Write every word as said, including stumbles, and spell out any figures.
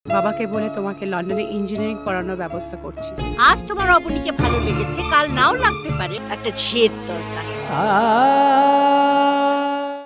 বাবাকে বলে তোমাকে লন্ডনে ইঞ্জিনিয়ারিং পড়ানোর ব্যবস্থা করছি। আজ তোমার অবনীকে ভালো লেগেছে, কাল নাও লাগতে পারে। একটা ঝিয়ের দরকার।